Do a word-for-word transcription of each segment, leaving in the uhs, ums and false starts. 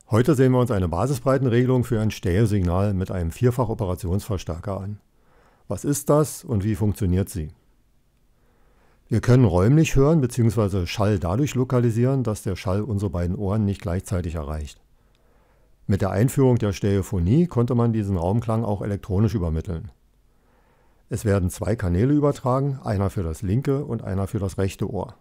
Heute sehen wir uns eine Basisbreitenregelung für ein Stereo-Signal mit einem Vierfach-Operationsverstärker an. Was ist das und wie funktioniert sie? Wir können räumlich hören bzw. Schall dadurch lokalisieren, dass der Schall unsere beiden Ohren nicht gleichzeitig erreicht. Mit der Einführung der Stereophonie konnte man diesen Raumklang auch elektronisch übermitteln. Es werden zwei Kanäle übertragen, einer für das linke und einer für das rechte Ohr.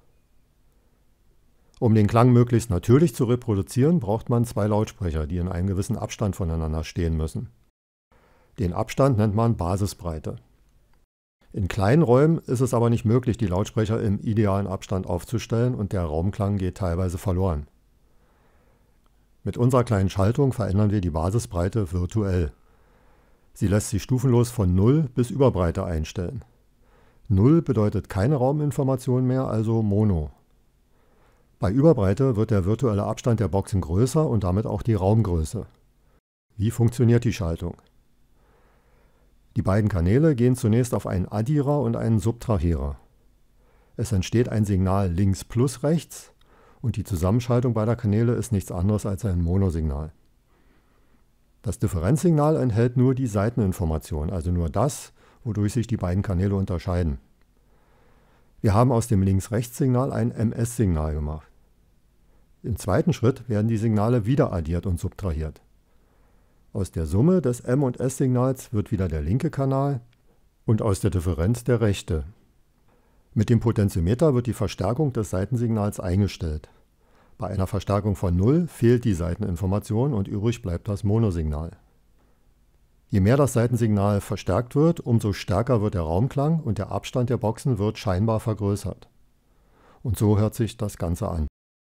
Um den Klang möglichst natürlich zu reproduzieren, braucht man zwei Lautsprecher, die in einem gewissen Abstand voneinander stehen müssen. Den Abstand nennt man Basisbreite. In kleinen Räumen ist es aber nicht möglich, die Lautsprecher im idealen Abstand aufzustellen und der Raumklang geht teilweise verloren. Mit unserer kleinen Schaltung verändern wir die Basisbreite virtuell. Sie lässt sich stufenlos von null bis Überbreite einstellen. null bedeutet keine Rauminformation mehr, also Mono. Bei Überbreite wird der virtuelle Abstand der Boxen größer und damit auch die Raumgröße. Wie funktioniert die Schaltung? Die beiden Kanäle gehen zunächst auf einen Addierer und einen Subtrahierer. Es entsteht ein Signal links plus rechts und die Zusammenschaltung beider Kanäle ist nichts anderes als ein Monosignal. Das Differenzsignal enthält nur die Seiteninformation, also nur das, wodurch sich die beiden Kanäle unterscheiden. Wir haben aus dem Links-Rechts-Signal ein M S-Signal gemacht. Im zweiten Schritt werden die Signale wieder addiert und subtrahiert. Aus der Summe des M- und S-Signals wird wieder der linke Kanal und aus der Differenz der rechte. Mit dem Potentiometer wird die Verstärkung des Seitensignals eingestellt. Bei einer Verstärkung von null fehlt die Seiteninformation und übrig bleibt das Monosignal. Je mehr das Seitensignal verstärkt wird, umso stärker wird der Raumklang und der Abstand der Boxen wird scheinbar vergrößert. Und so hört sich das Ganze an.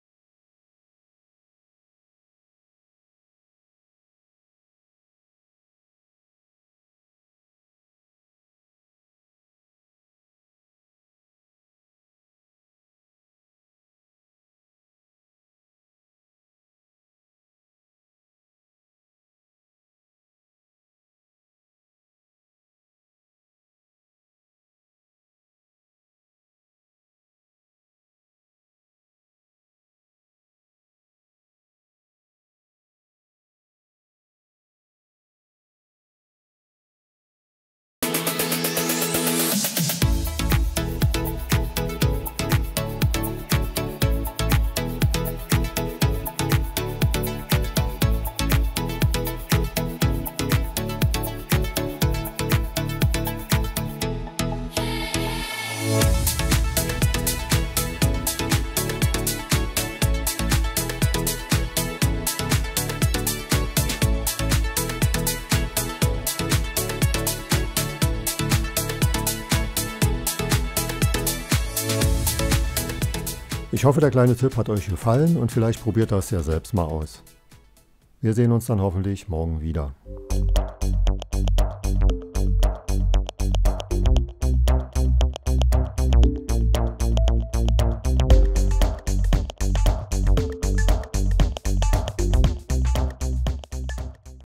Ich hoffe, der kleine Tipp hat euch gefallen und vielleicht probiert das ja selbst mal aus. Wir sehen uns dann hoffentlich morgen wieder.